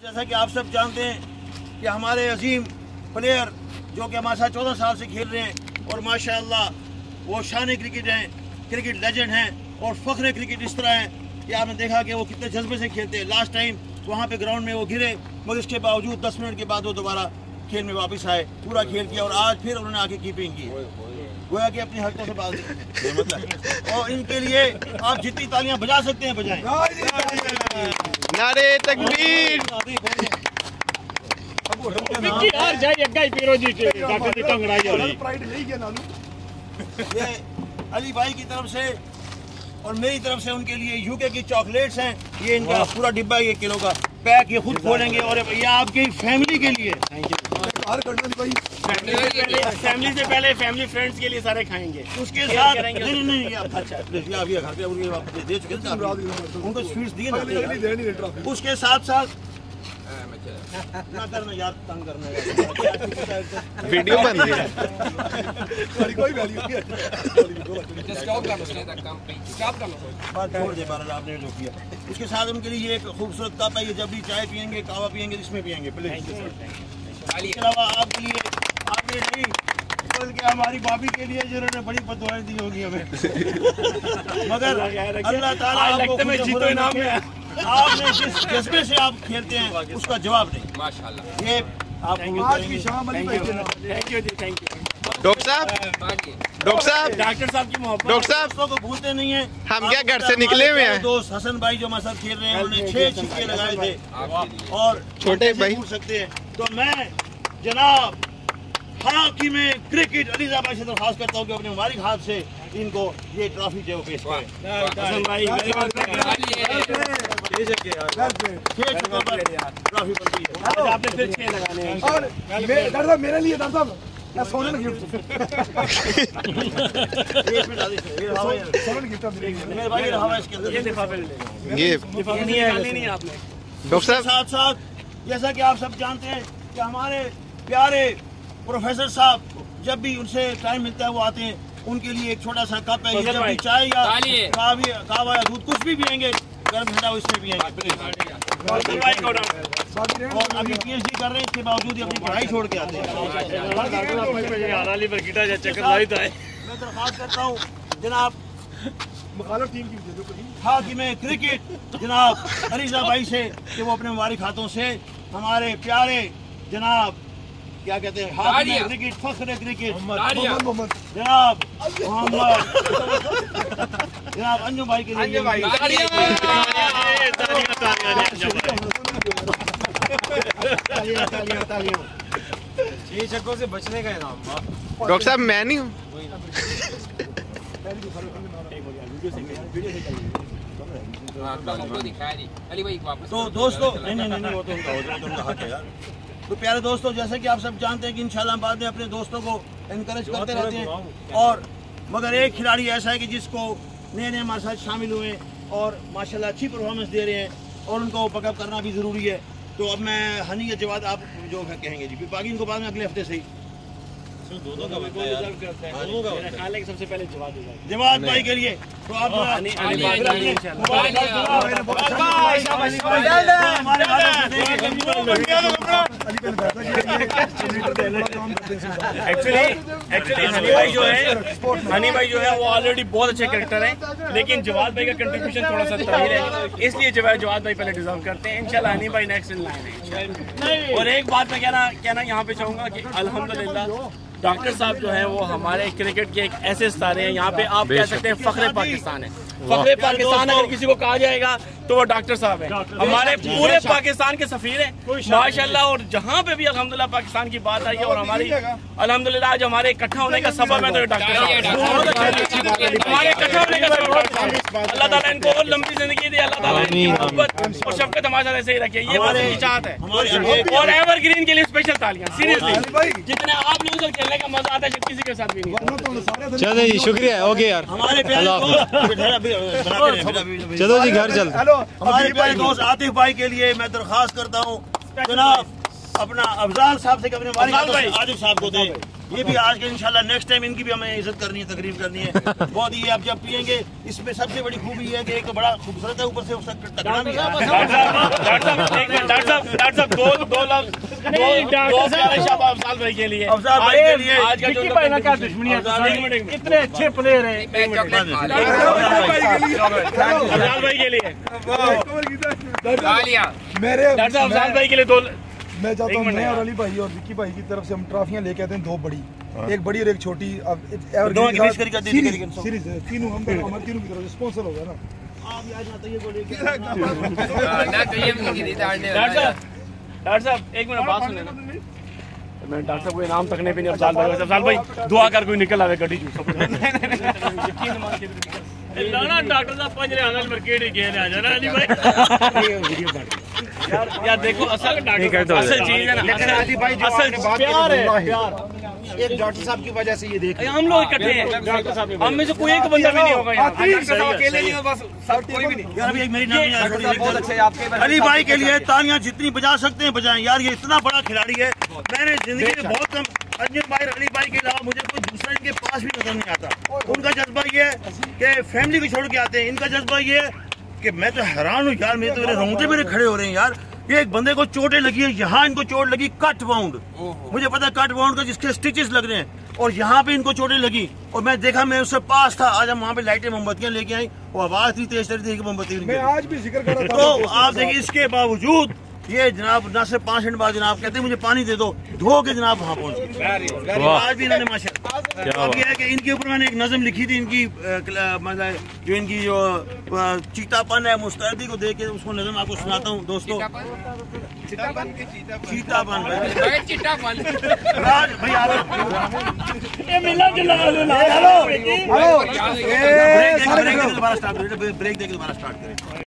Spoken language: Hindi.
जैसा कि आप सब जानते हैं कि हमारे अजीम प्लेयर जो कि हमारे साथ 14 साल से खेल रहे हैं और माशाअल्लाह वो शान क्रिकेट हैं, क्रिकेट लेजेंड हैं और फ़ख्र क्रिकेट इस तरह है कि आपने देखा कि वो कितने जज्बे से खेलते हैं। लास्ट टाइम वहाँ पे ग्राउंड में वो गिरे मगर इसके बावजूद 10 मिनट के बाद वो दोबारा खेल में वापस आए, पूरा खेल किया और आज फिर उन्होंने आके कीपिंग की, गोया कि अपनी हरकतों से बात मतलब। और इनके लिए आप जितनी तालियां बजा सकते हैं बजाएं। नारे तकबीर। ये अली भाई की तरफ से और मेरी तरफ से उनके लिए यूके की चॉकलेट्स हैं, ये इनका पूरा डिब्बा 1 किलो का पैक ये खुद खोलेंगे और ये आपकी फैमिली के लिए। फैमिली से पहले फैमिली फ्रेंड्स के लिए सारे खाएंगे। उसके साथ नहीं अच्छा दे चुके थे उनको स्वीट्स दिए ना। उसके साथ साथ ना करना यार, तंग करना यार। वीडियो बन रही है। आपने जो किया उसके साथ उनके लिए एक खूबसूरत कप है, ये जब भी चाय पियेंगे कावा पियेंगे इसमें पियेंगे प्लीज। इसके अलावा आपके लिए आपने नहीं बल्कि हमारी भाभी के लिए जिन्होंने बड़ी बददुआएं दी होगी हमें मगर अल्लाह ताला आपको जीतो इनाम में आपने जिस जज्बे से आप खेलते हैं उसका जवाब नहीं माशाल्लाह। ये आपको आज की शाम अली भाई थैंक यू जी, थैंक यू डॉक्टर साहब डॉक्टर साहब की मोहब्बत डॉक्टर साहब को भूलते नहीं है। हम क्या घर से निकले हुए हैं। दोस्त हसन भाई जो हमारे साथ खेल रहे हैं उन्होंने 6 छिक्के लगाए थे और छोटे भाई भूल सकते हैं। तो मैं जनाब हाकिम क्रिकेट अली भाई से दरख्वास्त करता हूँ कि अपने मुबारक हाथ से इनको ये ट्रॉफी जो पेश करें। हसन भाई ट्रॉफी बनती है, आपने फिर 6 लगाने हैं और मेरे लिए सोने में गिफ्ट डॉक्टर साथ साथ जैसा कि आप सब जानते हैं कि हमारे प्यारे प्रोफेसर साहब जब भी उनसे टाइम मिलता है वो आते हैं, उनके लिए एक छोटा सा कप है, जब भी चाय या कावा या दूध कुछ भी पियेंगे गर्म ठंडा उसमें पियेंगे। और अभी PhD कर रहे हैं, इसके बावजूद अपनी पढ़ाई छोड़ के आते हैं। मैं दरख्वास्त करता हूँ जनाब हाकिम क्रिकेट जनाब अलीजा भाई से कि वो अपने मुबारक हाथों से हमारे प्यारे जनाब क्या कहते हैं हाकिम क्रिकेट फख्र क्रिकेट जनाब मोहम्मद जनाब अंजू भाई के लिए छक्कों से बचने का इनाम। डॉक्टर साहब मैं नहीं हूँ। तो दोस्तों नहीं वो तो उनका हक है यार। तो प्यारे दोस्तों जैसे कि आप सब जानते हैं कि इंशाल्लाह बाद में अपने दोस्तों को इनकरेज करते रहते हैं और मगर एक खिलाड़ी ऐसा है कि जिसको नए हमारे साथ शामिल हुए और माशाल्लाह अच्छी परफॉर्मेंस दे रहे हैं और उनको पकअप करना भी ज़रूरी है। तो अब मैं हनी या जवाद आप जो कहेंगे जी, बाकी इनको बाद में अगले हफ्ते से ही सबसे पहले जवाद भाई के लिए तो आप हनी भाई जो है वो ऑलरेडी बहुत अच्छे कैरेक्टर हैं, लेकिन जवाद भाई का कंट्रीब्यूशन थोड़ा सा तहीर है, इसलिए जवाद भाई पहले डिजर्व करते हैं। इंशाल्लाह हनी भाई नेक्स्ट इन लाइन है। और एक बात मैं कहना यहाँ पे चाहूंगा कि अल्हम्दुलिल्लाह डॉक्टर साहब जो हैं वो हमारे क्रिकेट के एक ऐसे सितारे हैं, यहाँ पे आप कह सकते हैं फख्रे पाकिस्तान है। फख्रे पाकिस्तान अगर किसी को कहा जाएगा तो वो डॉक्टर साहब है, हमारे पूरे पाकिस्तान के सफीर हैं माशाल्लाह। और जहाँ पे भी अल्हम्दुलिल्लाह पाकिस्तान की बात आई है और हमारी अल्हम्दुलिल्लाह आज हमारे इकट्ठा होने का सबब है तो डॉक्टर साहब हमारे इकट्ठा होने का सबब। अल्लाह ताला इनको और लंबी जिंदगी दे, अल्लाह ताला इनकी मोहब्बत और शफ़क़त हमारे साथ ऐसे ही रखे, ये बस इनकी चाहत है। और एवरग्रीन के लिए स्पेशल तालियां, सीरियसली जितने आप लोगों से खेलने का मजा आता है किसी के साथ भी नहीं। चलो जी शुक्रिया, ओके यार चलो जी घर चल। हमारे प्यारे दोस्त आतिफ भाई के लिए मैं दरख्वास्त करता हूँ जनाब अपना अफजाल साहब से अपने आतिफ साहब को दें, ये भी आज के इंशाल्लाह नेक्स्ट टाइम इनकी भी हमें इज्जत करनी है, तकरीब करनी है बहुत ही। आप जब पियेंगे इसमें सबसे बड़ी खूबी है कि एक तो बड़ा खूबसूरत है, ऊपर से उसका टकरा भी है। डॉक्टर साहब दो अफजाल भाई के लिए, अफजाल भाई के लिए आज का जो क्या दुश्मनी है, इतने अच्छे प्लेयर हैं। अफजाल भाई के लिए मेरे अफजाल भाई के लिए दो। मैं चाहता हूँ मैं और अली भाई और विक्की भाई की तरफ से हम ट्रॉफियां लेके आते हैं, दो बड़ी, एक बड़ी और एक छोटी। अब सीरीज है, तीनों हम हमारे तीनों की तरफ से स्पॉन्सर हो गया ना। डॉक्टर साहब एक मिनट बात सुने ना, मैं डॉक्टर साहब को इनाम तकने पे नहीं। अफजाल भाई दुआ कर कोई निकल आवे गड्डी चूस लाना। डॉक्टर साहब पंजरे हाल मार्केट ही गए आ जाना अली भाई। यार देखो असल चीज है ना, असल प्यार है, प्यार एक डॉक्टर साहब की वजह से ये देख हम लोग इकट्ठे हैं। डॉक्टर साहब हम में से कोई एक बंदा भी नहीं होगा यहाँ, अकेले नहीं हो, बस कोई भी नहीं। यार अभी एक मेरी नाम बहुत अच्छे आपके अली भाई के लिए तालियां जितनी बजा सकते हैं बजाएं। यार ये इतना बड़ा खिलाड़ी है, मैंने जिंदगी में बहुत कम अजय भाई अली भाई के अलावा मुझे कोई दूसरा इनके पास भी नजर नहीं आता। उनका जज्बा ये है कि फैमिली को छोड़ के आते हैं, इनका जज्बा ये है कि मैं तो हैरान हूँ यार, मेरे रोंगटे मेरे खड़े हो रहे हैं यार। ये एक बंदे को चोटें लगी है, यहाँ इनको चोट लगी कट वाउंड, मुझे पता है कट वाउंड का जिसके स्टिचेस लग रहे हैं, और यहाँ पे इनको चोटें लगी। और मैं देखा, मैं उससे पास था, आज हम वहाँ पे लाइटें मोमबत्तियां लेके आई, वो आवाज थी तेज थी कि मोमबत्ती मैं आज भी जिक्र कर रहा था। तो आप देखिए इसके बावजूद ये जनाब ना से 5 मिनट बाद जनाब कहते हैं मुझे पानी दे दो, धो के जनाब वहाँ पहुँच गए। आज भी इन्होंने माशाल्लाह। अब ये है कि इनके ऊपर मैंने एक नज़म लिखी थी, इनकी मतलब जो इनकी जो चीतापन है, मुस्तैदी को देख के उसको नज़म आपको सुनाता हूँ दोस्तों। चीतापन राज भाई ब्रेक दे के दोबारा स्टार्ट करें।